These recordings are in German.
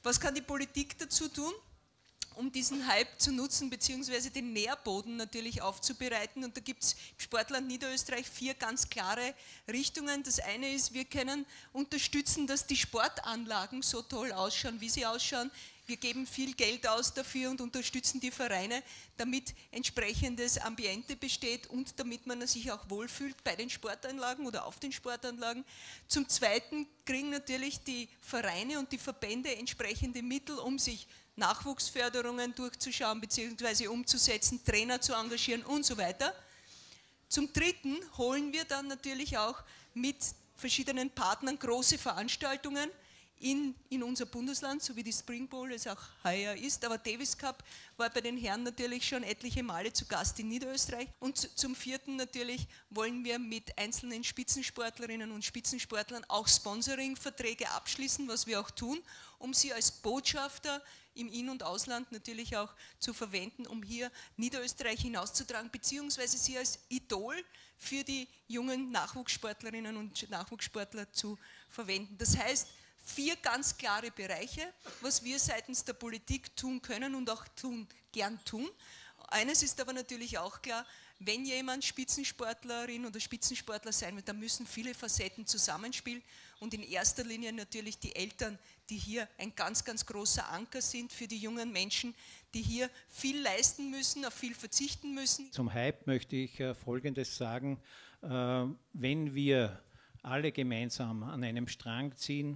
Was kann die Politik dazu tun, um diesen Hype zu nutzen, beziehungsweise den Nährboden natürlich aufzubereiten? Und da gibt es im Sportland Niederösterreich 4 ganz klare Richtungen. Das eine ist, wir können unterstützen, dass die Sportanlagen so toll ausschauen, wie sie ausschauen. Wir geben viel Geld aus dafür und unterstützen die Vereine, damit entsprechendes Ambiente besteht und damit man sich auch wohlfühlt bei den Sportanlagen oder auf den Sportanlagen. Zum Zweiten kriegen natürlich die Vereine und die Verbände entsprechende Mittel, um sich Nachwuchsförderungen durchzuschauen bzw. umzusetzen, Trainer zu engagieren und so weiter. Zum Dritten holen wir dann natürlich auch mit verschiedenen Partnern große Veranstaltungen in unser Bundesland, so wie die Spring Bowl es auch heuer ist, aber Davis Cup war bei den Herren natürlich schon etliche Male zu Gast in Niederösterreich. Und zum Vierten natürlich wollen wir mit einzelnen Spitzensportlerinnen und Spitzensportlern auch Sponsoring-Verträge abschließen, was wir auch tun, um sie als Botschafter im In- und Ausland natürlich auch zu verwenden, um hier Niederösterreich hinauszutragen, beziehungsweise sie als Idol für die jungen Nachwuchssportlerinnen und Nachwuchssportler zu verwenden. Das heißt, 4 ganz klare Bereiche, was wir seitens der Politik tun können und auch gern tun. Eines ist aber natürlich auch klar, wenn jemand Spitzensportlerin oder Spitzensportler sein wird, dann müssen viele Facetten zusammenspielen und in erster Linie natürlich die Eltern, die hier ein ganz, ganz großer Anker sind für die jungen Menschen, die hier viel leisten müssen, auf viel verzichten müssen. Zum Hype möchte ich Folgendes sagen: Wenn wir alle gemeinsam an einem Strang ziehen,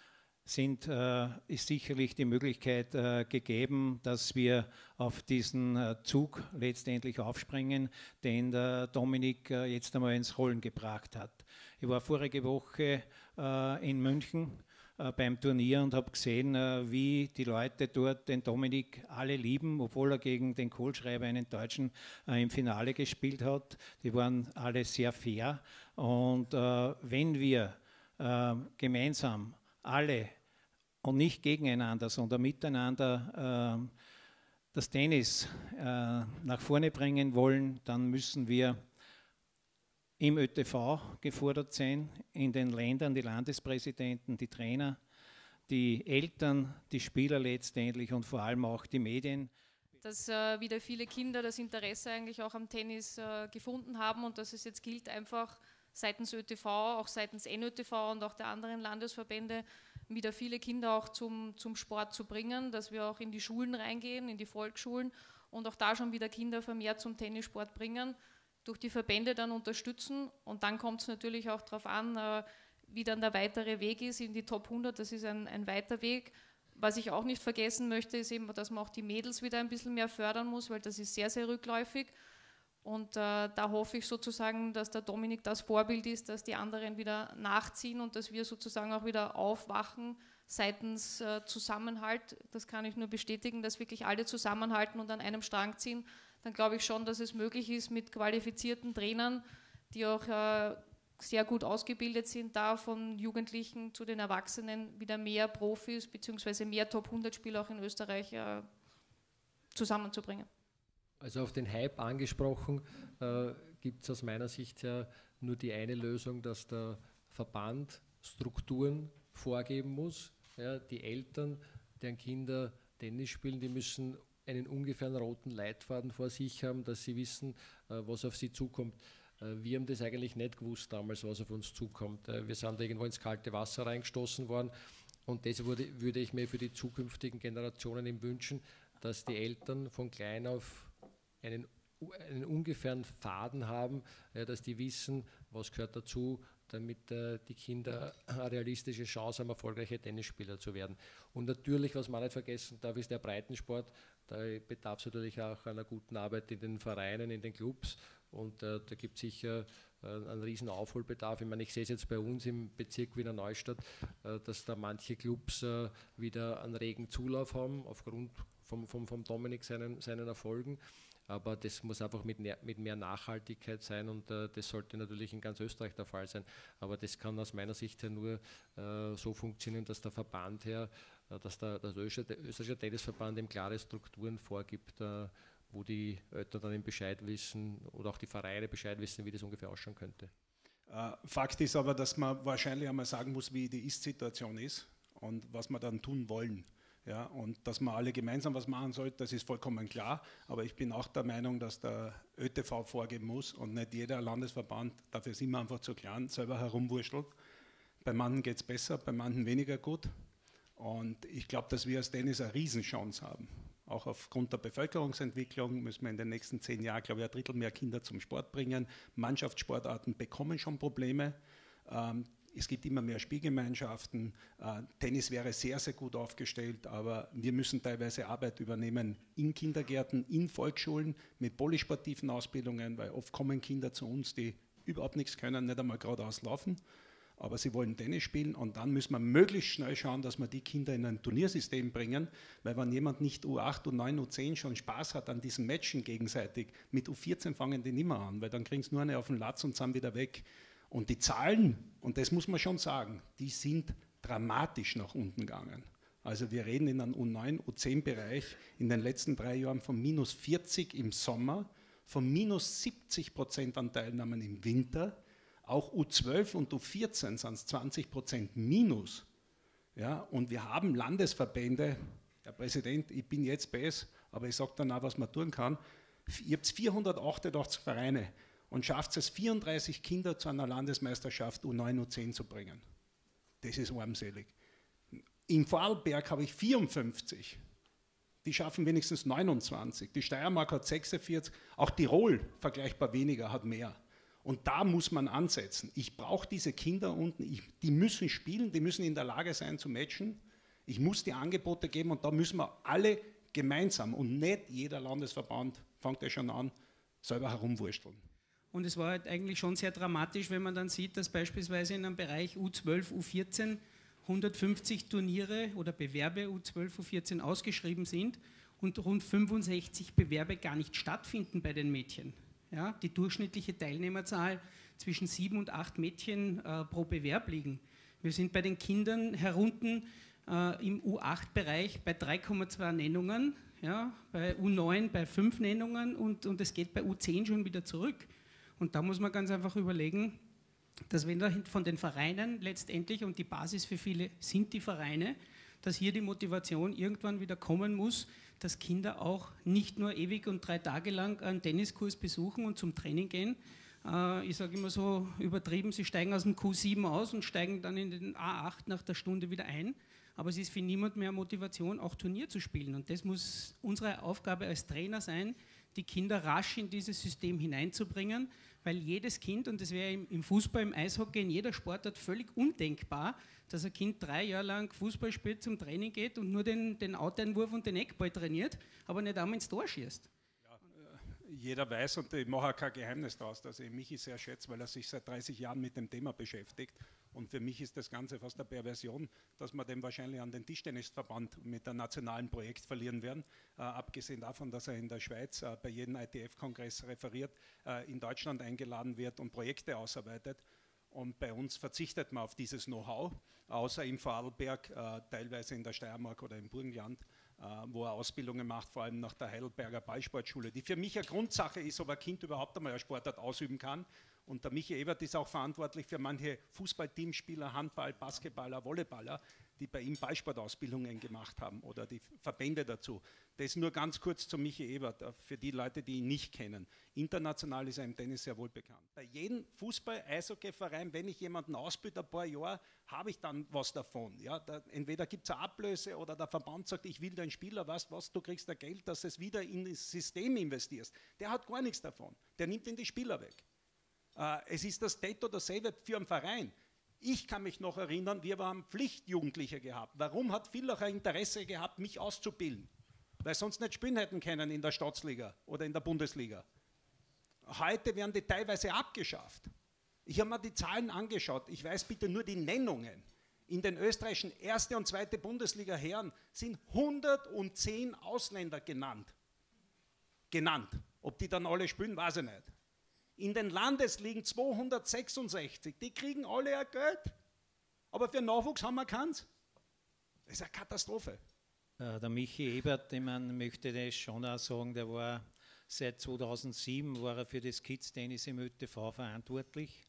ist sicherlich die Möglichkeit gegeben, dass wir auf diesen Zug letztendlich aufspringen, den der Dominik jetzt einmal ins Rollen gebracht hat. Ich war vorige Woche in München beim Turnier und habe gesehen, wie die Leute dort den Dominik alle lieben, obwohl er gegen den Kohlschreiber, einen Deutschen, im Finale gespielt hat. Die waren alle sehr fair. Und wenn wir gemeinsam alle und nicht gegeneinander, sondern miteinander das Tennis nach vorne bringen wollen, dann müssen wir im ÖTV gefordert sein, in den Ländern, die Landespräsidenten, die Trainer, die Eltern, die Spieler letztendlich und vor allem auch die Medien. Dass wieder viele Kinder das Interesse eigentlich auch am Tennis gefunden haben und dass es jetzt gilt, einfach seitens ÖTV, auch seitens NÖTV und auch der anderen Landesverbände wieder viele Kinder auch zum Sport zu bringen, dass wir auch in die Schulen reingehen, in die Volksschulen und auch da schon wieder Kinder vermehrt zum Tennissport bringen, durch die Verbände dann unterstützen und dann kommt es natürlich auch darauf an, wie dann der weitere Weg ist in die Top 100, das ist ein weiter Weg. Was ich auch nicht vergessen möchte, ist eben, dass man auch die Mädels wieder ein bisschen mehr fördern muss, weil das ist sehr, sehr rückläufig. Und da hoffe ich sozusagen, dass der Dominik das Vorbild ist, dass die anderen wieder nachziehen und dass wir sozusagen auch wieder aufwachen seitens Zusammenhalt. Das kann ich nur bestätigen, dass wirklich alle zusammenhalten und an einem Strang ziehen. Dann glaube ich schon, dass es möglich ist mit qualifizierten Trainern, die auch sehr gut ausgebildet sind, da von Jugendlichen zu den Erwachsenen wieder mehr Profis bzw. mehr Top-100-Spieler auch in Österreich zusammenzubringen. Also auf den Hype angesprochen, gibt es aus meiner Sicht ja nur die eine Lösung, dass der Verband Strukturen vorgeben muss. Ja, die Eltern, deren Kinder Tennis spielen, die müssen einen ungefähren roten Leitfaden vor sich haben, dass sie wissen, was auf sie zukommt. Wir haben das eigentlich nicht gewusst damals, was auf uns zukommt. Wir sind irgendwo ins kalte Wasser reingestoßen worden und das würde ich mir für die zukünftigen Generationen eben wünschen, dass die Eltern von klein auf einen ungefähren Faden haben, dass die wissen, was gehört dazu, damit die Kinder eine realistische Chance haben, erfolgreiche Tennisspieler zu werden. Und natürlich, was man nicht vergessen darf, ist der Breitensport. Da bedarf es natürlich auch einer guten Arbeit in den Vereinen, in den Clubs. Und da gibt es sicher einen riesen Aufholbedarf. Ich meine, ich sehe es jetzt bei uns im Bezirk Wiener Neustadt, dass da manche Clubs wieder einen regen Zulauf haben, aufgrund vom Dominik seinen Erfolgen. Aber das muss einfach mit mehr Nachhaltigkeit sein und das sollte natürlich in ganz Österreich der Fall sein. Aber das kann aus meiner Sicht her nur so funktionieren, dass der Verband dass der österreichische Tennisverband eben klare Strukturen vorgibt, wo die Eltern dann eben Bescheid wissen oder auch die Vereine Bescheid wissen, wie das ungefähr ausschauen könnte. Fakt ist aber, dass man wahrscheinlich einmal sagen muss, wie die Ist-Situation ist und was wir dann tun wollen. Ja, und dass man alle gemeinsam was machen sollte, das ist vollkommen klar. Aber ich bin auch der Meinung, dass der ÖTV vorgeben muss und nicht jeder Landesverband, dafür sind wir einfach zu klein, selber herumwurschtelt. Bei manchen geht es besser, bei manchen weniger gut. Und ich glaube, dass wir als Tennis eine Riesenchance haben. Auch aufgrund der Bevölkerungsentwicklung müssen wir in den nächsten 10 Jahren, glaube ich, 1/3 mehr Kinder zum Sport bringen. Mannschaftssportarten bekommen schon Probleme. Es gibt immer mehr Spielgemeinschaften. Tennis wäre sehr, sehr gut aufgestellt, aber wir müssen teilweise Arbeit übernehmen in Kindergärten, in Volksschulen mit polysportiven Ausbildungen, weil oft kommen Kinder zu uns, die überhaupt nichts können, nicht einmal geradeaus laufen, aber sie wollen Tennis spielen und dann müssen wir möglichst schnell schauen, dass wir die Kinder in ein Turniersystem bringen, weil wenn jemand nicht U8, U9, U10 schon Spaß hat an diesen Matchen gegenseitig, mit U14 fangen die nicht mehr an, weil dann kriegen sie nur eine auf den Latz und sind wieder weg. Und die Zahlen, und das muss man schon sagen, die sind dramatisch nach unten gegangen. Also wir reden in einem U9, U10-Bereich in den letzten 3 Jahren von -40 im Sommer, von -70% an Teilnahmen im Winter, auch U12 und U14 sind es 20% minus. Ja, und wir haben Landesverbände, Herr Präsident, ich bin jetzt BS, aber ich sage dann auch, was man tun kann. Ihr habt 488 Vereine. Und schafft es 34 Kinder zu einer Landesmeisterschaft U9, U10 zu bringen. Das ist armselig. In Vorarlberg habe ich 54. Die schaffen wenigstens 29. Die Steiermark hat 46. Auch Tirol, vergleichbar weniger, hat mehr. Und da muss man ansetzen. Ich brauche diese Kinder unten, die müssen spielen, die müssen in der Lage sein zu matchen. Ich muss die Angebote geben und da müssen wir alle gemeinsam und nicht jeder Landesverband, fängt ja schon an, selber herumwursteln. Und es war halt eigentlich schon sehr dramatisch, wenn man dann sieht, dass beispielsweise in einem Bereich U12, U14 150 Turniere oder Bewerbe U12, U14 ausgeschrieben sind und rund 65 Bewerbe gar nicht stattfinden bei den Mädchen. Ja, die durchschnittliche Teilnehmerzahl zwischen 7 und 8 Mädchen pro Bewerb liegen. Wir sind bei den Kindern herunten im U8-Bereich bei 3,2 Nennungen, ja, bei U9 bei 5 Nennungen und es geht bei U10 schon wieder zurück. Und da muss man ganz einfach überlegen, dass wenn da von den Vereinen letztendlich, und die Basis für viele sind die Vereine, dass hier die Motivation irgendwann wieder kommen muss, dass Kinder auch nicht nur ewig und 3 Tage lang einen Tenniskurs besuchen und zum Training gehen. Ich sage immer so übertrieben, sie steigen aus dem Q7 aus und steigen dann in den A8 nach der Stunde wieder ein. Aber es ist für niemand mehr Motivation, auch Turnier zu spielen. Und das muss unsere Aufgabe als Trainer sein, die Kinder rasch in dieses System hineinzubringen, weil jedes Kind, und das wäre im Fußball, im Eishockey, in jeder Sportart völlig undenkbar, dass ein Kind 3 Jahre lang Fußball spielt, zum Training geht und nur den Out-Einwurf und den Eckball trainiert, aber nicht einmal ins Tor schießt. Ja, jeder weiß, und ich mache auch kein Geheimnis daraus, dass ich Michi sehr schätze, weil er sich seit 30 Jahren mit dem Thema beschäftigt. Und für mich ist das Ganze fast eine Perversion, dass wir den wahrscheinlich an den Tischtennisverband mit einem nationalen Projekt verlieren werden. Abgesehen davon, dass er in der Schweiz bei jedem ITF-Kongress referiert, in Deutschland eingeladen wird und Projekte ausarbeitet. Und bei uns verzichtet man auf dieses Know-how, außer im Vorarlberg, teilweise in der Steiermark oder im Burgenland, wo er Ausbildungen macht, vor allem nach der Heidelberger Ballsportschule, die für mich eine Grundsache ist, ob ein Kind überhaupt einmal eine Sportart ausüben kann. Und der Michi Ebert ist auch verantwortlich für manche Fußball-Teamspieler, Handball, Basketballer, Volleyballer, die bei ihm Ballsportausbildungen gemacht haben oder die Verbände dazu. Das nur ganz kurz zu Michi Ebert, für die Leute, die ihn nicht kennen. International ist er im Tennis sehr wohl bekannt. Bei jedem Fußball-Eishockey-Verein, wenn ich jemanden ausbilde, ein paar Jahre, habe ich dann was davon. Ja, entweder gibt es eine Ablöse oder der Verband sagt, ich will deinen Spieler, was, du kriegst da Geld, dass du es wieder in das System investierst. Der hat gar nichts davon. Der nimmt den die Spieler weg. Es ist das Tate oder Save It für einen Verein. Ich kann mich noch erinnern, wir haben Pflichtjugendliche gehabt. Warum hat Villacher Interesse gehabt, mich auszubilden? Weil sonst nicht spielen hätten können in der Staatsliga oder in der Bundesliga. Heute werden die teilweise abgeschafft. Ich habe mir die Zahlen angeschaut. Ich weiß bitte nur die Nennungen. In den österreichischen 1. und 2. Bundesliga Herren sind 110 Ausländer genannt. Ob die dann alle spielen, weiß ich nicht. In den Landesligen 266, die kriegen alle ein Geld, aber für Nachwuchs haben wir keins. Das ist eine Katastrophe. Der Michi Ebert, ich möchte das schon auch sagen, der war seit 2007 war er für das Kids-Tennis im ÖTV verantwortlich.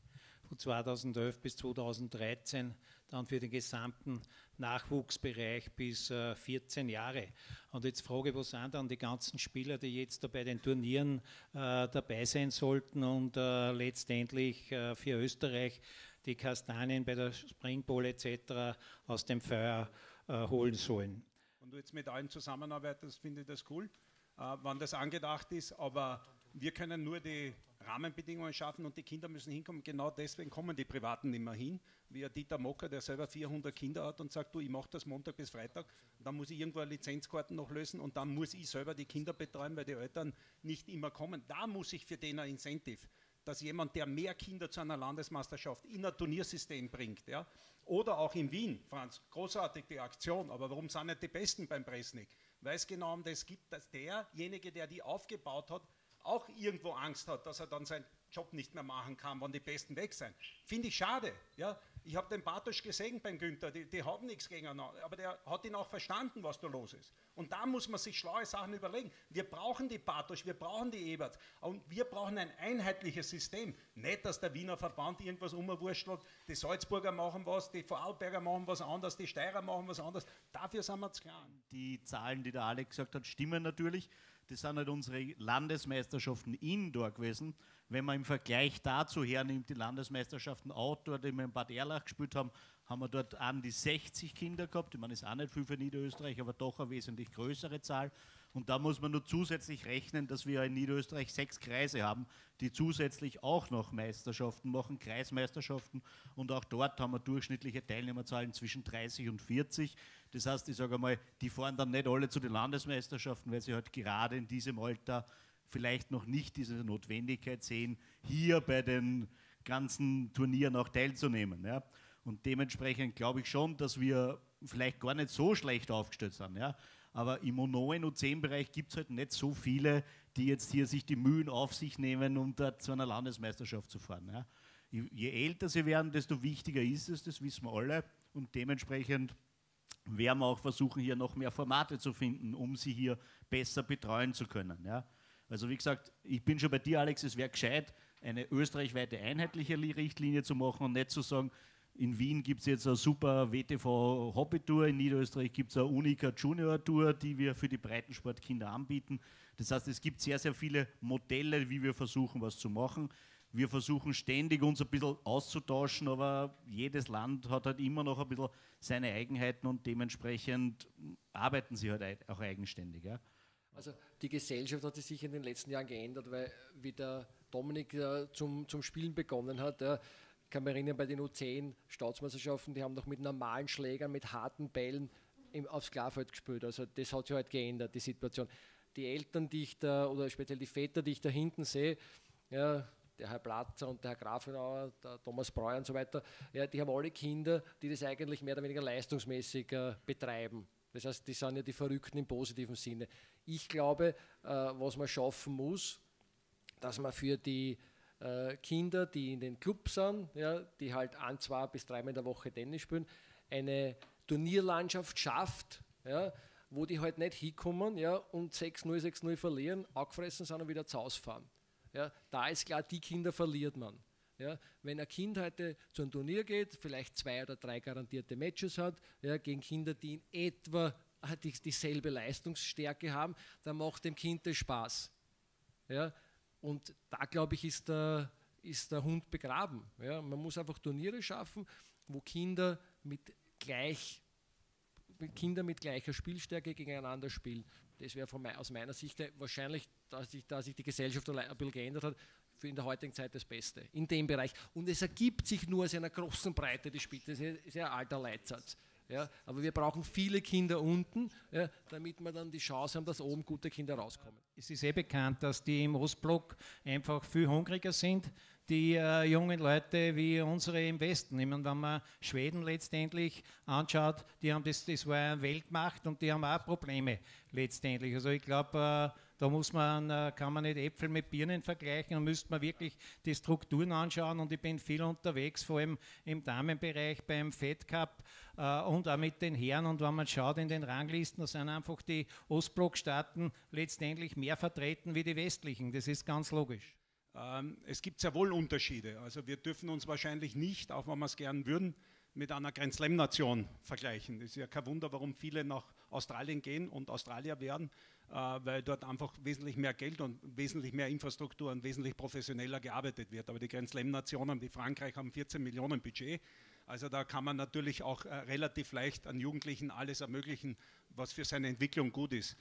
von 2011 bis 2013, dann für den gesamten Nachwuchsbereich bis 14 Jahre. Und jetzt frage ich, wo sind dann die ganzen Spieler, die jetzt da bei den Turnieren dabei sein sollten und letztendlich für Österreich die Kastanien bei der Springball etc. aus dem Feuer holen sollen. Und du jetzt mit allen zusammenarbeitest, finde ich das cool, wann das angedacht ist, aber wir können nur die Rahmenbedingungen schaffen und die Kinder müssen hinkommen. Genau deswegen kommen die Privaten nicht mehr hin. Wie ein Dieter Mocker, der selber 400 Kinder hat und sagt, du, ich mache das Montag bis Freitag, dann muss ich irgendwo eine Lizenzkarten noch lösen und dann muss ich selber die Kinder betreuen, weil die Eltern nicht immer kommen. Da muss ich für den ein Incentive, dass jemand, der mehr Kinder zu einer Landesmeisterschaft in ein Turniersystem bringt, ja, oder auch in Wien, Franz, großartig die Aktion, aber warum sind nicht die Besten beim Presnik? Weil es genau um das gibt, dass derjenige, der die aufgebaut hat, auch irgendwo Angst hat, dass er dann seinen Job nicht mehr machen kann, wenn die Besten weg sind. Finde ich schade. Ja? Ich habe den Bartosch gesehen beim Günther, die haben nichts gegeneinander, aber der hat ihn auch verstanden, was da los ist. Und da muss man sich schlaue Sachen überlegen. Wir brauchen die Bartosch, wir brauchen die Eberts und wir brauchen ein einheitliches System. Nicht, dass der Wiener Verband irgendwas umwurschtelt, die Salzburger machen was, die Vorarlberger machen was anderes, die Steirer machen was anderes. Dafür sind wir zu klein. Die Zahlen, die der Alex gesagt hat, stimmen natürlich. Das sind halt unsere Landesmeisterschaften Indoor gewesen. Wenn man im Vergleich dazu hernimmt, die Landesmeisterschaften Outdoor, die wir in Bad Erlach gespielt haben, haben wir dort an die 60 Kinder gehabt. Ich meine, das ist auch nicht viel für Niederösterreich, aber doch eine wesentlich größere Zahl. Und da muss man nur zusätzlich rechnen, dass wir in Niederösterreich 6 Kreise haben, die zusätzlich auch noch Meisterschaften machen, Kreismeisterschaften. Und auch dort haben wir durchschnittliche Teilnehmerzahlen zwischen 30 und 40. Das heißt, ich sage einmal, die fahren dann nicht alle zu den Landesmeisterschaften, weil sie halt gerade in diesem Alter vielleicht noch nicht diese Notwendigkeit sehen, hier bei den ganzen Turnieren auch teilzunehmen. Ja. Und dementsprechend glaube ich schon, dass wir vielleicht gar nicht so schlecht aufgestellt sind. Ja. Aber im U9 und U10-Bereich gibt es halt nicht so viele, die jetzt hier sich die Mühen auf sich nehmen, um da zu einer Landesmeisterschaft zu fahren. Ja. Je älter sie werden, desto wichtiger ist es, das wissen wir alle. Und dementsprechend werden wir auch versuchen, hier noch mehr Formate zu finden, um sie hier besser betreuen zu können. Ja. Also wie gesagt, ich bin schon bei dir, Alex, es wäre gescheit, eine österreichweite einheitliche Richtlinie zu machen und nicht zu sagen, in Wien gibt es jetzt eine super WTV-Hobby-Tour, in Niederösterreich gibt es eine Unica Junior-Tour, die wir für die Breitensportkinder anbieten. Das heißt, es gibt sehr, sehr viele Modelle, wie wir versuchen, was zu machen. Wir versuchen ständig uns ein bisschen auszutauschen, aber jedes Land hat halt immer noch ein bisschen seine Eigenheiten und dementsprechend arbeiten sie halt auch eigenständig. Ja. Also die Gesellschaft hat sich in den letzten Jahren geändert, weil wie der Dominik zum Spielen begonnen hat, ich kann mich erinnern, bei den U10 Staatsmeisterschaften, die haben noch mit normalen Schlägern, mit harten Bällen aufs Klarfeld gespielt. Also das hat sich halt geändert, die Situation. Die Eltern, die ich da, oder speziell die Väter, die ich da hinten sehe, ja, der Herr Platzer und der Herr Grafenauer, der Thomas Breuer und so weiter, ja, die haben alle Kinder, die das eigentlich mehr oder weniger leistungsmäßig betreiben. Das heißt, die sind ja die Verrückten im positiven Sinne. Ich glaube, was man schaffen muss, dass man für die Kinder, die in den Clubs sind, ja, die halt 2 bis 3 Mal in der Woche Tennis spielen, eine Turnierlandschaft schafft, ja, wo die halt nicht hinkommen, ja, und 6-0, 6-0 verlieren, angefressen sind und wieder zu Hause fahren. Ja, da ist klar, die Kinder verliert man. Ja, wenn ein Kind heute zu einem Turnier geht, vielleicht 2 oder 3 garantierte Matches hat, ja, gegen Kinder, die in etwa dieselbe Leistungsstärke haben, dann macht dem Kind das Spaß. Ja, und da, glaube ich, ist der Hund begraben. Ja, man muss einfach Turniere schaffen, wo Kinder mit gleicher Spielstärke gegeneinander spielen. Das wäre aus meiner Sicht wahrscheinlich, da sich die Gesellschaft ein bisschen geändert hat, für in der heutigen Zeit das Beste, in dem Bereich. Und es ergibt sich nur aus einer großen Breite, das spielt. Das ist ja ein alter Leitsatz. Ja, aber wir brauchen viele Kinder unten, ja, damit wir dann die Chance haben, dass oben gute Kinder rauskommen. Es ist bekannt, dass die im Ostblock einfach viel hungriger sind, die jungen Leute wie unsere im Westen. Ich meine, wenn man Schweden letztendlich anschaut, die haben das war eine Weltmacht und die haben auch Probleme letztendlich. Also ich glaube, da kann man nicht Äpfel mit Birnen vergleichen, da müsste man wirklich die Strukturen anschauen und ich bin viel unterwegs, vor allem im Damenbereich beim Fed Cup und auch mit den Herren und wenn man schaut in den Ranglisten, da sind einfach die Ostblockstaaten letztendlich mehr vertreten wie die westlichen, das ist ganz logisch. Es gibt sehr wohl Unterschiede. Also wir dürfen uns wahrscheinlich nicht, auch wenn wir es gern würden, mit einer Grand Slam-Nation vergleichen. Es ist ja kein Wunder, warum viele nach Australien gehen und Australier werden, weil dort einfach wesentlich mehr Geld und wesentlich mehr Infrastruktur und wesentlich professioneller gearbeitet wird. Aber die Grand Slam-Nationen wie Frankreich haben 14 Millionen Budget. Also da kann man natürlich auch relativ leicht an Jugendlichen alles ermöglichen, was für seine Entwicklung gut ist.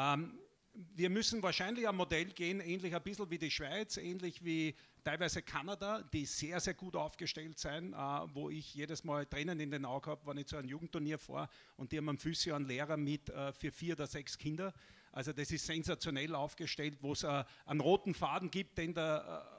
Wir müssen wahrscheinlich ein Modell gehen, ähnlich ein bisschen wie die Schweiz, ähnlich wie teilweise Kanada, die sehr, sehr gut aufgestellt sind, wo ich jedes Mal Tränen in den Augen habe, wenn ich zu einem Jugendturnier fahre und die haben einen Physio, einen Lehrer mit für 4 oder 6 Kinder. Also das ist sensationell aufgestellt, wo es einen roten Faden gibt, den der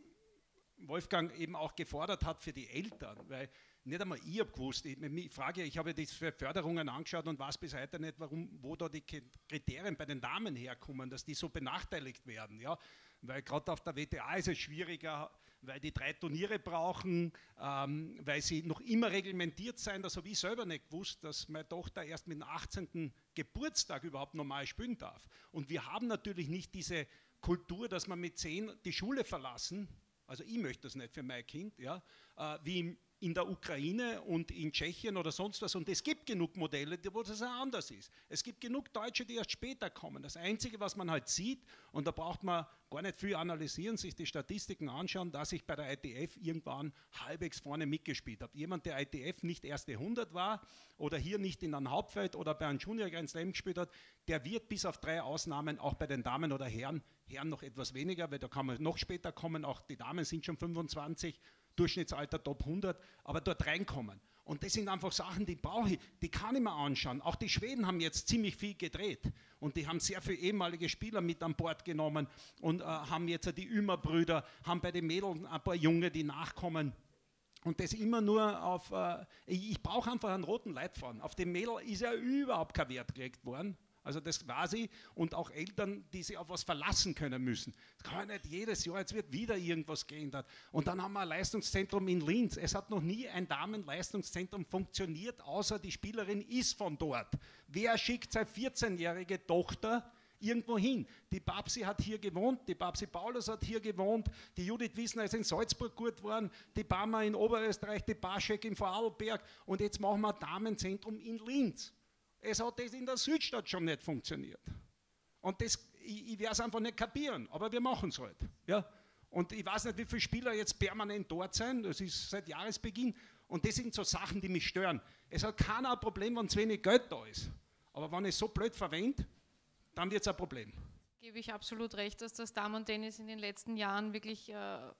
Wolfgang eben auch gefordert hat für die Eltern, weil nicht einmal ich habe gewusst, ich habe die Förderungen angeschaut und weiß bis heute nicht, wo da die Kriterien bei den Damen herkommen, dass die so benachteiligt werden. Ja? Weil gerade auf der WTA ist es schwieriger, weil die 3 Turniere brauchen, weil sie noch immer reglementiert sein. Das habe ich selber nicht gewusst, dass meine Tochter erst mit dem 18. Geburtstag überhaupt normal spielen darf. Und wir haben natürlich nicht diese Kultur, dass man mit 10 die Schule verlassen, also ich möchte das nicht für mein Kind, ja, wie in der Ukraine und in Tschechien oder sonst was. Und es gibt genug Modelle, wo das auch anders ist. Es gibt genug Deutsche, die erst später kommen. Das Einzige, was man halt sieht, und da braucht man gar nicht viel analysieren, sich die Statistiken anschauen, dass ich bei der ITF irgendwann halbwegs vorne mitgespielt habe. Jemand, der ITF nicht erste 100 war oder hier nicht in einem Hauptfeld oder bei einem Junior Grand Slam gespielt hat, der wird bis auf 3 Ausnahmen auch bei den Damen oder Herren noch etwas weniger, weil da kann man noch später kommen, auch die Damen sind schon 25, Durchschnittsalter Top 100, aber dort reinkommen. Und das sind einfach Sachen, die brauche ich, die kann ich mir anschauen. Auch die Schweden haben jetzt ziemlich viel gedreht und die haben sehr viele ehemalige Spieler mit an Bord genommen und haben jetzt die Ümer-Brüder, haben bei den Mädeln ein paar Junge, die nachkommen. Und das immer nur auf, ich brauche einfach einen roten Leitfaden. Auf dem Mädel ist ja überhaupt kein Wert gelegt worden. Also das war sie und auch Eltern, die sich auf was verlassen können müssen. Das kann ja nicht jedes Jahr, jetzt wird wieder irgendwas geändert. Und dann haben wir ein Leistungszentrum in Linz. Es hat noch nie ein Damenleistungszentrum funktioniert, außer die Spielerin ist von dort. Wer schickt seine 14-jährige Tochter irgendwo hin? Die Babsi hat hier gewohnt, die Babsi Paulus hat hier gewohnt, die Judith Wiesner ist in Salzburg gut geworden, die Bama in Oberösterreich, die Baschek in Vorarlberg und jetzt machen wir ein Damenzentrum in Linz. Es hat das in der Südstadt schon nicht funktioniert. Und das, ich werde es einfach nicht kapieren, aber wir machen es halt. Ja? Und ich weiß nicht, wie viele Spieler jetzt permanent dort sind, das ist seit Jahresbeginn. Und das sind so Sachen, die mich stören. Es hat keiner ein Problem, wenn zu wenig Geld da ist. Aber wenn ich es so blöd verwende, dann wird es ein Problem. Gebe ich absolut recht, dass das Damen-Tennis in den letzten Jahren wirklich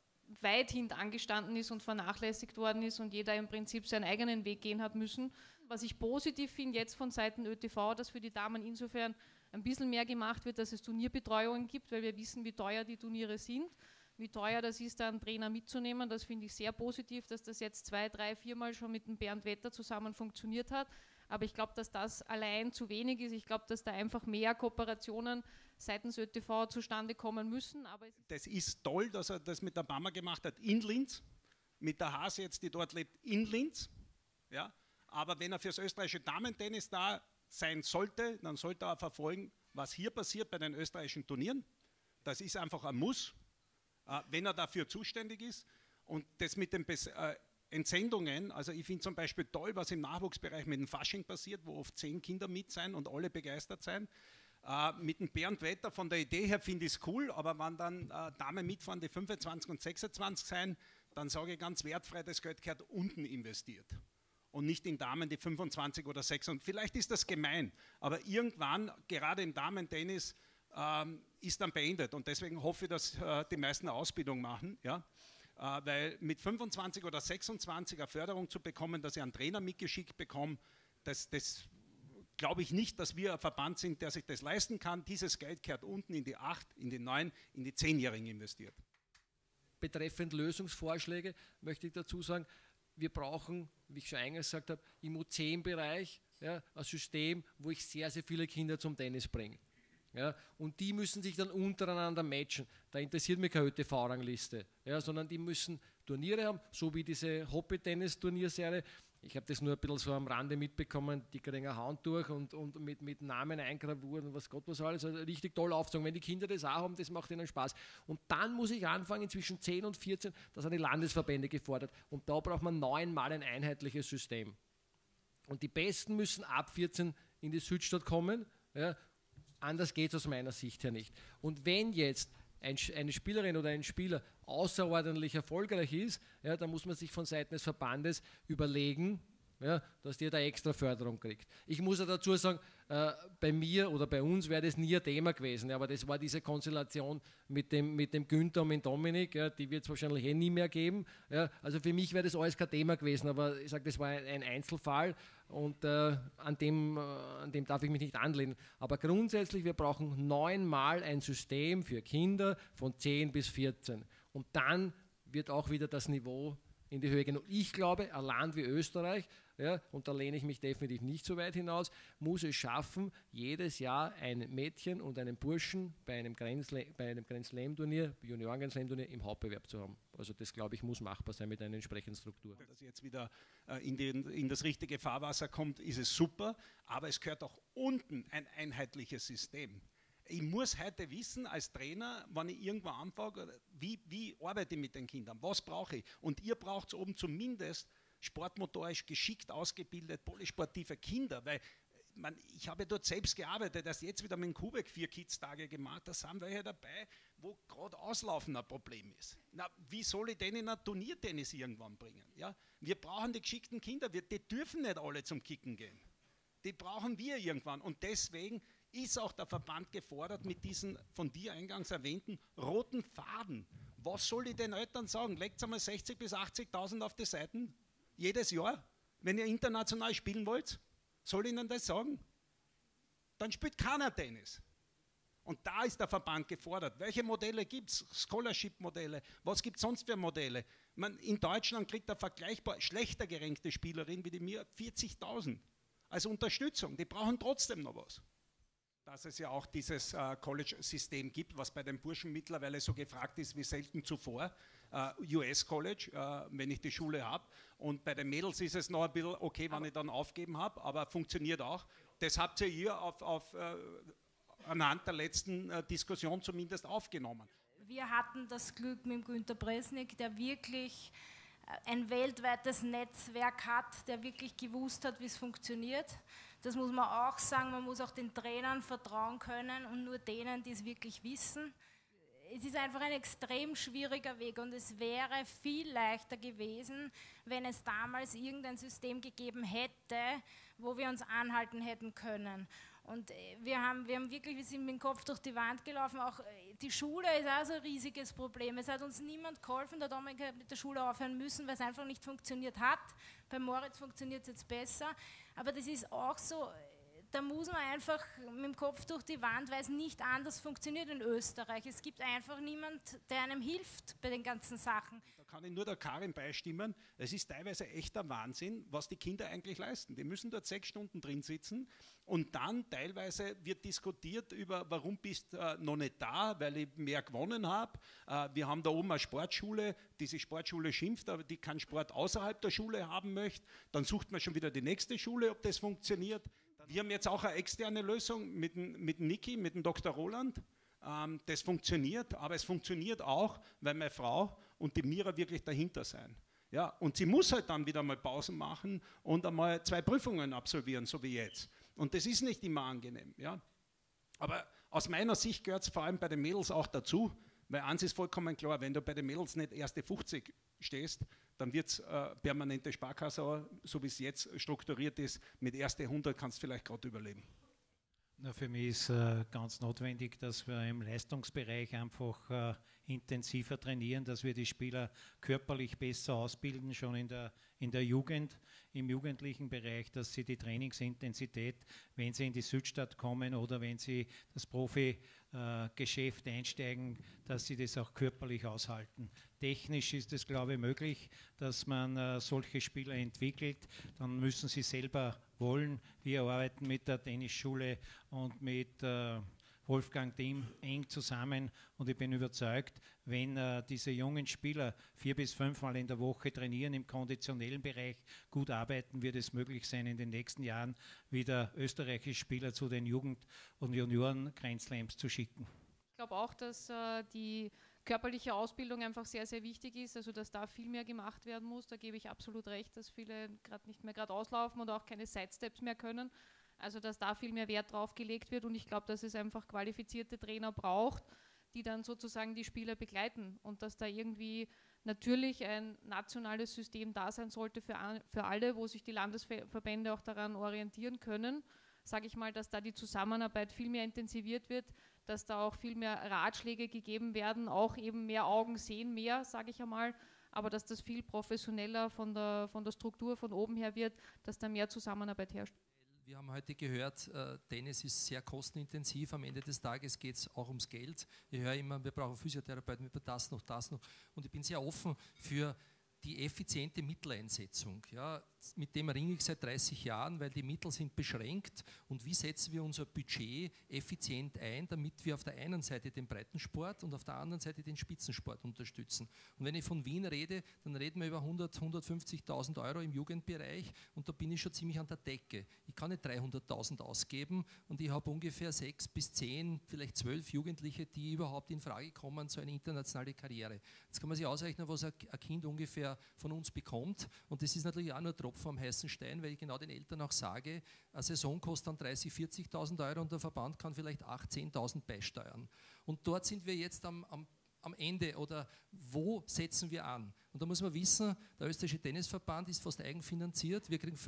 weithin angestanden ist und vernachlässigt worden ist und jeder im Prinzip seinen eigenen Weg gehen hat müssen. Was ich positiv finde jetzt von Seiten ÖTV, dass für die Damen insofern ein bisschen mehr gemacht wird, dass es Turnierbetreuungen gibt, weil wir wissen, wie teuer die Turniere sind, wie teuer das ist, da einen Trainer mitzunehmen. Das finde ich sehr positiv, dass das jetzt 2, 3, 4 Mal schon mit dem Bernd Wetter zusammen funktioniert hat. Aber ich glaube, dass das allein zu wenig ist. Ich glaube, dass da einfach mehr Kooperationen seitens ÖTV zustande kommen müssen. Aber das ist toll, dass er das mit der Mama gemacht hat in Linz, mit der Hase jetzt, die dort lebt, in Linz. Ja? Aber wenn er fürs österreichische Damen-Tennis da sein sollte, dann sollte er verfolgen, was hier passiert bei den österreichischen Turnieren. Das ist einfach ein Muss, wenn er dafür zuständig ist. Und das mit den Entsendungen, also ich finde zum Beispiel toll, was im Nachwuchsbereich mit dem Fasching passiert, wo oft 10 Kinder mit sein und alle begeistert sein. Mit dem Bernd Wetter von der Idee her finde ich es cool, aber wenn dann Damen mitfahren, die 25 und 26 sein, dann sage ich ganz wertfrei, das Geld gehört unten investiert. Und nicht in Damen, die 25 oder 6. Und vielleicht ist das gemein, aber irgendwann, gerade im Damen-Tennis, ist dann beendet. Und deswegen hoffe ich, dass die meisten eine Ausbildung machen. Ja? Weil mit 25 oder 26 eine Förderung zu bekommen, dass ich einen Trainer mitgeschickt bekomme, das glaube ich nicht, dass wir ein Verband sind, der sich das leisten kann. Dieses Geld kehrt unten in die 8, in die 9, in die 10-Jährigen investiert. Betreffend Lösungsvorschläge möchte ich dazu sagen, wir brauchen, wie ich schon eingangs gesagt habe, im U10-Bereich ein System, wo ich sehr, sehr viele Kinder zum Tennis bringe. Ja, und die müssen sich dann untereinander matchen. Da interessiert mich keine ÖTV-Rangliste, sondern die müssen Turniere haben, so wie diese Hoppy-Tennis-Turnierserie. Ich habe das nur ein bisschen so am Rande mitbekommen, die kriegen ein Handtuch und mit Namen eingraviert und was Gott was alles. Also richtig toll aufzogen. Wenn die Kinder das auch haben, das macht ihnen Spaß. Und dann muss ich anfangen, zwischen 10 und 14, das sind die Landesverbände gefordert. Und da braucht man 9-mal ein einheitliches System. Und die Besten müssen ab 14 in die Südstadt kommen. Ja, anders geht es aus meiner Sicht her nicht. Und wenn jetzt eine Spielerin oder ein Spieler außerordentlich erfolgreich ist, ja, dann muss man sich von Seiten des Verbandes überlegen, ja, dass der da extra Förderung kriegt. Ich muss ja dazu sagen, bei mir oder bei uns wäre das nie ein Thema gewesen, ja, aber das war diese Konstellation mit dem Günther und mit Dominik, ja, die wird es wahrscheinlich nie mehr geben. Ja, also für mich wäre das alles kein Thema gewesen, aber ich sage, das war ein Einzelfall und an dem darf ich mich nicht anlehnen. Aber grundsätzlich, wir brauchen 9-mal ein System für Kinder von 10 bis 14 und dann wird auch wieder das Niveau in die Höhe gehen. Und ich glaube, ein Land wie Österreich, ja, und da lehne ich mich definitiv nicht so weit hinaus, muss es schaffen, jedes Jahr ein Mädchen und einen Burschen bei einem Grand Slam-Turnier, Junioren-Grand Slam-Turnier im Hauptbewerb zu haben. Also das, glaube ich, muss machbar sein mit einer entsprechenden Struktur. Dass jetzt wieder in das richtige Fahrwasser kommt, ist es super, aber es gehört auch unten ein einheitliches System. Ich muss heute wissen, als Trainer, wenn ich irgendwo anfange, wie arbeite ich mit den Kindern, was brauche ich? Und ihr braucht oben zumindest sportmotorisch geschickt ausgebildet, polysportive Kinder, weil ich habe dort selbst gearbeitet, dass jetzt wieder mit dem Kubek 4 Kids-Tage gemacht, da sind welche dabei, wo gerade Auslaufen ein Problem ist. Na, wie soll ich denn in ein Turniertennis irgendwann bringen? Ja? Wir brauchen die geschickten Kinder, die dürfen nicht alle zum Kicken gehen. Die brauchen wir irgendwann und deswegen ist auch der Verband gefordert mit diesen von dir eingangs erwähnten roten Faden. Was soll ich den Eltern sagen? Legt einmal 60.000 bis 80.000 auf die Seiten jedes Jahr, wenn ihr international spielen wollt? Soll ich ihnen das sagen? Dann spielt keiner Tennis. Und da ist der Verband gefordert. Welche Modelle gibt es? Scholarship-Modelle. Was gibt es sonst für Modelle? In Deutschland kriegt eine vergleichbar schlechter gerankte Spielerin wie die mir 40.000 als Unterstützung. Die brauchen trotzdem noch was. Dass es ja auch dieses College-System gibt, was bei den Burschen mittlerweile so gefragt ist wie selten zuvor. US-College, wenn ich die Schule habe. Und bei den Mädels ist es noch ein bisschen okay, wenn ich dann aufgeben habe, aber funktioniert auch. Das habt ihr hier anhand der letzten Diskussion zumindest aufgenommen. Wir hatten das Glück mit dem Günter Bresnik, der wirklich ein weltweites Netzwerk hat, der wirklich gewusst hat, wie es funktioniert. Das muss man auch sagen, man muss auch den Trainern vertrauen können und nur denen, die es wirklich wissen. Es ist einfach ein extrem schwieriger Weg und es wäre viel leichter gewesen, wenn es damals irgendein System gegeben hätte, wo wir uns anhalten hätten können. Und wir sind mit dem Kopf durch die Wand gelaufen. Auch die Schule ist auch so ein riesiges Problem. Es hat uns niemand geholfen. Der Dominik hat mit der Schule aufhören müssen, weil es einfach nicht funktioniert hat. Bei Moritz funktioniert es jetzt besser. Aber das ist auch so, da muss man einfach mit dem Kopf durch die Wand, weil es nicht anders funktioniert in Österreich. Es gibt einfach niemand, der einem hilft bei den ganzen Sachen. Da kann ich nur der Karin beistimmen. Es ist teilweise echter Wahnsinn, was die Kinder eigentlich leisten. Die müssen dort 6 Stunden drin sitzen und dann teilweise wird diskutiert über, warum bist du noch nicht da, weil ich mehr gewonnen habe. Wir haben da oben eine Sportschule, diese Sportschule schimpft, aber die keinen Sport außerhalb der Schule haben möchte. Dann sucht man schon wieder die nächste Schule, ob das funktioniert. Wir haben jetzt auch eine externe Lösung mit dem Niki, mit dem Dr. Roland. Das funktioniert, aber es funktioniert auch, weil meine Frau und die Mira wirklich dahinter sein. Ja, und sie muss halt dann wieder mal Pausen machen und einmal 2 Prüfungen absolvieren, so wie jetzt. Und das ist nicht immer angenehm. Ja. Aber aus meiner Sicht gehört es vor allem bei den Mädels auch dazu, weil eins ist vollkommen klar, wenn du bei den Mädels nicht erste 50 stehst, dann wird es permanente Sparkasse, so wie es jetzt strukturiert ist, mit erste 100 kannst du vielleicht gerade überleben. Na, für mich ist ganz notwendig, dass wir im Leistungsbereich einfach intensiver trainieren, dass wir die Spieler körperlich besser ausbilden, schon in der Jugend, im jugendlichen Bereich, dass sie die Trainingsintensität, wenn sie in die Südstadt kommen oder wenn sie das Profi-Geschäft einsteigen, dass sie das auch körperlich aushalten. Technisch ist es, glaube ich, möglich, dass man solche Spieler entwickelt. Dann müssen sie selber wollen. Wir arbeiten mit der Tennisschule und mit Wolfgang Thiem eng zusammen und ich bin überzeugt, wenn diese jungen Spieler 4 bis 5 Mal in der Woche trainieren, im konditionellen Bereich gut arbeiten, wird es möglich sein, in den nächsten Jahren wieder österreichische Spieler zu den Jugend- und Junioren-Grand Slams zu schicken. Ich glaube auch, dass die körperliche Ausbildung einfach sehr, sehr wichtig ist, also dass da viel mehr gemacht werden muss. Da gebe ich absolut recht, dass viele gerade nicht mehr gerade auslaufen und auch keine Sidesteps mehr können. Also dass da viel mehr Wert drauf gelegt wird und ich glaube, dass es einfach qualifizierte Trainer braucht, die dann sozusagen die Spieler begleiten und dass da irgendwie natürlich ein nationales System da sein sollte für alle, wo sich die Landesverbände auch daran orientieren können. Sage ich mal, dass da die Zusammenarbeit viel mehr intensiviert wird, dass da auch viel mehr Ratschläge gegeben werden, auch eben mehr Augen sehen mehr, sage ich einmal, aber dass das viel professioneller von der Struktur von oben her wird, dass da mehr Zusammenarbeit herrscht. Wir haben heute gehört, Tennis ist sehr kostenintensiv. Am Ende des Tages geht es auch ums Geld. Ich höre immer, wir brauchen Physiotherapeuten, wir brauchen das noch, das noch. Und ich bin sehr offen für die effiziente Mitteleinsetzung. Ja, mit dem ringe ich seit 30 Jahren, weil die Mittel sind beschränkt. Und wie setzen wir unser Budget effizient ein, damit wir auf der einen Seite den Breitensport und auf der anderen Seite den Spitzensport unterstützen. Und wenn ich von Wien rede, dann reden wir über 150.000 Euro im Jugendbereich und da bin ich schon ziemlich an der Decke. Ich kann nicht 300.000 ausgeben und ich habe ungefähr 6 bis 10, vielleicht 12 Jugendliche, die überhaupt in Frage kommen, so eine internationale Karriere. Jetzt kann man sich ausrechnen, was ein Kind ungefähr von uns bekommt und das ist natürlich auch nur Tropfen am heißen Stein, weil ich genau den Eltern auch sage, eine Saison kostet dann 30.000, 40.000 Euro und der Verband kann vielleicht 8.000, 10.000 beisteuern. Und dort sind wir jetzt am Ende oder wo setzen wir an? Und da muss man wissen, der österreichische Tennisverband ist fast eigenfinanziert, wir kriegen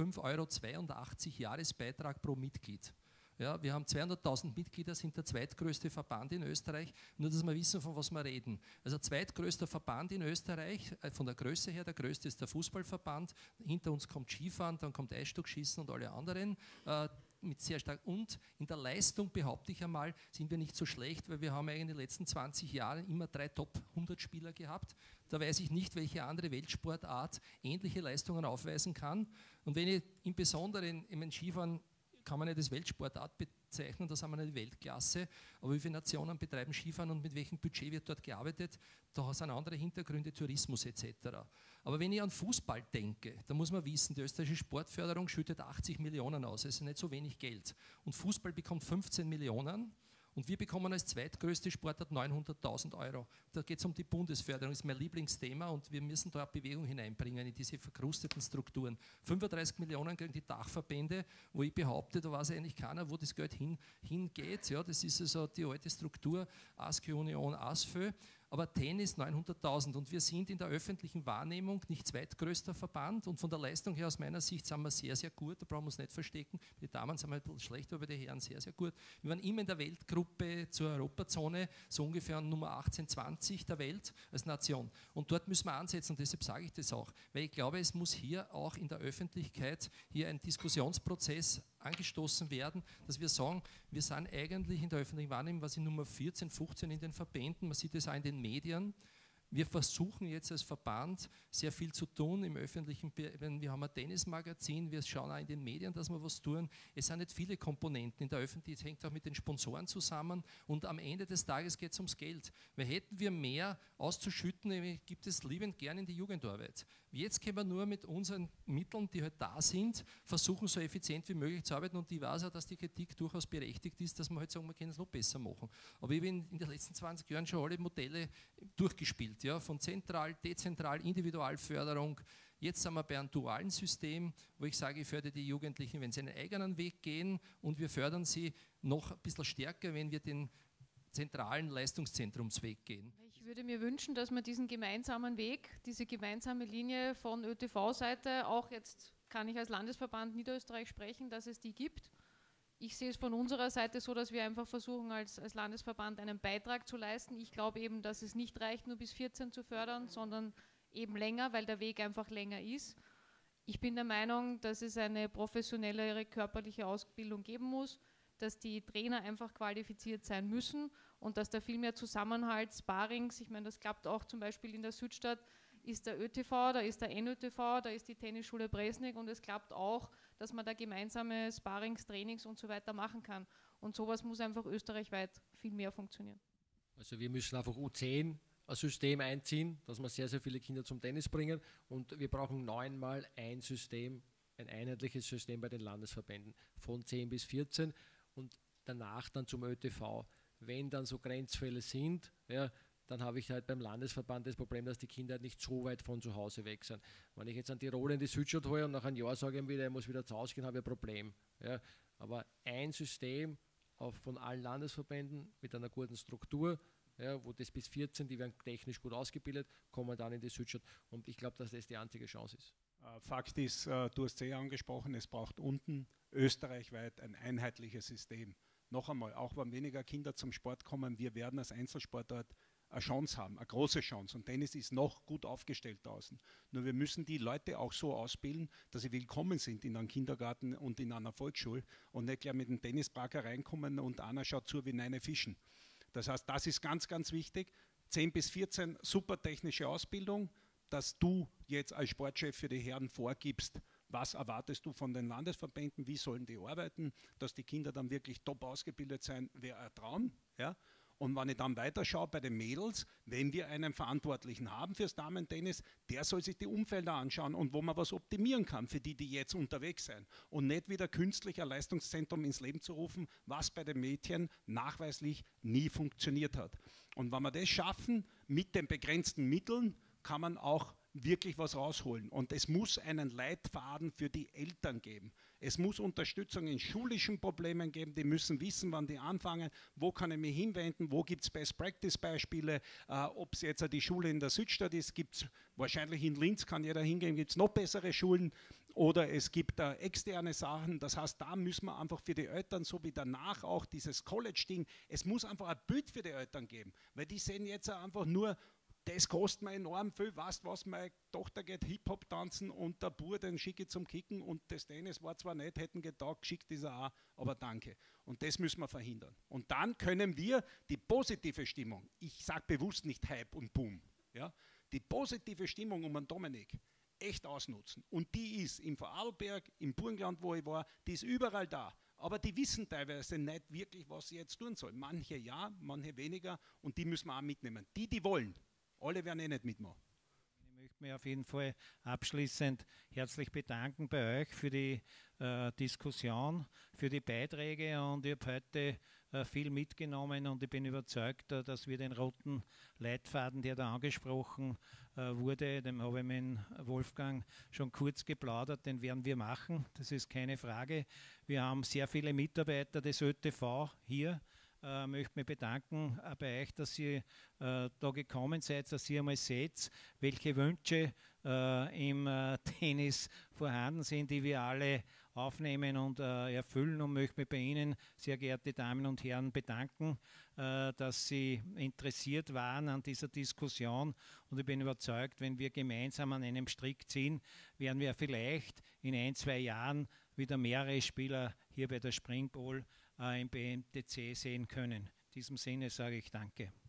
5,82 € Jahresbeitrag pro Mitglied. Ja, wir haben 200.000 Mitglieder, sind der zweitgrößte Verband in Österreich, nur dass wir wissen, von was wir reden. Also zweitgrößter Verband in Österreich, von der Größe her, der größte ist der Fußballverband, hinter uns kommt Skifahren, dann kommt Eisstockschießen und alle anderen. Mit sehr stark. Und in der Leistung, behaupte ich einmal, sind wir nicht so schlecht, weil wir haben eigentlich in den letzten 20 Jahren immer 3 Top-100-Spieler gehabt. Da weiß ich nicht, welche andere Weltsportart ähnliche Leistungen aufweisen kann. Und wenn ich im Besonderen im Skifahren kann man nicht als Weltsportart bezeichnen, da sind wir nicht Weltklasse, aber wie viele Nationen betreiben Skifahren und mit welchem Budget wird dort gearbeitet, da sind andere Hintergründe, Tourismus etc. Aber wenn ich an Fußball denke, da muss man wissen, die österreichische Sportförderung schüttet 80 Millionen aus, also nicht so wenig Geld. Und Fußball bekommt 15 Millionen. Und wir bekommen als zweitgrößte Sportart 900.000 €. Da geht es um die Bundesförderung, das ist mein Lieblingsthema und wir müssen da Bewegung hineinbringen in diese verkrusteten Strukturen. 35 Millionen kriegen die Dachverbände, wo ich behaupte, da weiß eigentlich keiner, wo das Geld hingeht. Ja, das ist also die alte Struktur, ASK Union, ASFÖ. Aber Tennis 900.000 und wir sind in der öffentlichen Wahrnehmung nicht zweitgrößter Verband und von der Leistung her aus meiner Sicht sind wir sehr, sehr gut, da brauchen wir uns nicht verstecken. Die Damen sind ein bisschen schlechter, aber die Herren sehr, sehr gut. Wir waren immer in der Weltgruppe zur Europazone, so ungefähr Nummer 18, 20 der Welt als Nation. Und dort müssen wir ansetzen und deshalb sage ich das auch, weil ich glaube, es muss hier auch in der Öffentlichkeit hier ein Diskussionsprozess angestoßen werden, dass wir sagen, wir sind eigentlich in der öffentlichen Wahrnehmung, was in Nummer 14, 15 in den Verbänden, man sieht es auch in den Medien. Wir versuchen jetzt als Verband sehr viel zu tun im öffentlichen, wir haben ein Tennismagazin, wir schauen auch in den Medien, dass wir was tun. Es sind nicht viele Komponenten in der Öffentlichkeit, es hängt auch mit den Sponsoren zusammen und am Ende des Tages geht es ums Geld. Weil hätten wir mehr auszuschütten, gibt es liebend gern in die Jugendarbeit. Jetzt können wir nur mit unseren Mitteln, die halt da sind, versuchen, so effizient wie möglich zu arbeiten und ich weiß auch, dass die Kritik durchaus berechtigt ist, dass wir halt sagen, wir können es noch besser machen. Aber ich habe in den letzten 20 Jahren schon alle Modelle durchgespielt, ja, von zentral, dezentral, Individualförderung. Jetzt sind wir bei einem dualen System, wo ich sage, ich fördere die Jugendlichen, wenn sie einen eigenen Weg gehen und wir fördern sie noch ein bisschen stärker, wenn wir den zentralen Leistungszentrumsweg gehen. Ich würde mir wünschen, dass man diesen gemeinsamen Weg, diese gemeinsame Linie von ÖTV-Seite, auch jetzt kann ich als Landesverband Niederösterreich sprechen, dass es die gibt. Ich sehe es von unserer Seite so, dass wir einfach versuchen, als Landesverband einen Beitrag zu leisten. Ich glaube eben, dass es nicht reicht, nur bis 14 zu fördern, sondern eben länger, weil der Weg einfach länger ist. Ich bin der Meinung, dass es eine professionellere körperliche Ausbildung geben muss, dass die Trainer einfach qualifiziert sein müssen und dass da viel mehr Zusammenhalt, Sparrings, ich meine, das klappt auch zum Beispiel in der Südstadt, ist der ÖTV, da ist der NÖTV, da ist die Tennisschule Bresnik und es klappt auch, dass man da gemeinsame Sparrings, Trainings und so weiter machen kann. Und sowas muss einfach österreichweit viel mehr funktionieren. Also wir müssen einfach U10 ein System einziehen, dass wir sehr, sehr viele Kinder zum Tennis bringen, und wir brauchen 9-mal ein System, ein einheitliches System bei den Landesverbänden von 10 bis 14 und danach dann zum ÖTV. Wenn dann so Grenzfälle sind, ja, dann habe ich halt beim Landesverband das Problem, dass die Kinder halt nicht so weit von zu Hause weg sind. Wenn ich jetzt einen Tiroler in die Südstadt hole und nach einem Jahr sage ich ihm wieder, er muss wieder zu Hause gehen, habe ich ein Problem. Ja. Aber ein System von allen Landesverbänden mit einer guten Struktur, ja, wo das bis 14, die werden technisch gut ausgebildet, kommen dann in die Südstadt. Und ich glaube, dass das die einzige Chance ist. Fakt ist, du hast es angesprochen, es braucht unten österreichweit ein einheitliches System. Noch einmal, auch wenn weniger Kinder zum Sport kommen, wir werden als Einzelsportart eine Chance haben, eine große Chance. Und Tennis ist noch gut aufgestellt draußen. Nur wir müssen die Leute auch so ausbilden, dass sie willkommen sind in einem Kindergarten und in einer Volksschule und nicht gleich mit dem Tennisbraker reinkommen und einer schaut zu wie Neine Fischen. Das heißt, das ist ganz, ganz wichtig. 10 bis 14, super technische Ausbildung, dass du jetzt als Sportchef für die Herren vorgibst, was erwartest du von den Landesverbänden, wie sollen die arbeiten, dass die Kinder dann wirklich top ausgebildet sein, wäre ein Traum. Ja? Und wenn ich dann weiterschaue bei den Mädels, wenn wir einen Verantwortlichen haben fürs Damen-Tennis, der soll sich die Umfelder anschauen und wo man was optimieren kann für die, die jetzt unterwegs sind. Und nicht wieder künstlich ein Leistungszentrum ins Leben zu rufen, was bei den Mädchen nachweislich nie funktioniert hat. Und wenn wir das schaffen, mit den begrenzten Mitteln, kann man auch wirklich was rausholen. Und es muss einen Leitfaden für die Eltern geben. Es muss Unterstützung in schulischen Problemen geben. Die müssen wissen, wann die anfangen, wo kann ich mich hinwenden, wo gibt es Best-Practice-Beispiele, ob es jetzt die Schule in der Südstadt ist, gibt es wahrscheinlich in Linz, kann jeder hingehen, gibt es noch bessere Schulen oder es gibt externe Sachen. Das heißt, da müssen wir einfach für die Eltern, so wie danach auch dieses College-Ding, es muss einfach ein Bild für die Eltern geben, weil die sehen jetzt einfach nur, das kostet mir enorm viel, weißt was, meine Tochter geht Hip-Hop tanzen und der Bub, den schicke ich zum Kicken und das Tennis war zwar nicht, hätten getaugt, geschickt ist er auch, aber danke. Und das müssen wir verhindern. Und dann können wir die positive Stimmung, ich sage bewusst nicht Hype und Boom, ja, die positive Stimmung um den Dominik echt ausnutzen. Und die ist im Vorarlberg, im Burgenland, wo ich war, die ist überall da. Aber die wissen teilweise nicht wirklich, was sie jetzt tun sollen. Manche ja, manche weniger und die müssen wir auch mitnehmen. Die wollen. Alle werden eh nicht mitmachen. Ich möchte mich auf jeden Fall abschließend herzlich bedanken bei euch für die Diskussion, für die Beiträge und ich habe heute viel mitgenommen und ich bin überzeugt, dass wir den roten Leitfaden, der da angesprochen wurde, dem habe ich mit Wolfgang schon kurz geplaudert, den werden wir machen, das ist keine Frage. Wir haben sehr viele Mitarbeiter des ÖTV hier. Möchte mich bedanken bei euch, dass ihr da gekommen seid, dass ihr einmal seht, welche Wünsche im Tennis vorhanden sind, die wir alle aufnehmen und erfüllen und möchte mich bei Ihnen, sehr geehrte Damen und Herren, bedanken, dass Sie interessiert waren an dieser Diskussion und ich bin überzeugt, wenn wir gemeinsam an einem Strick ziehen, werden wir vielleicht in 1-2 Jahren wieder mehrere Spieler hier bei der Spring Bowl im BMTC sehen können. In diesem Sinne sage ich Danke.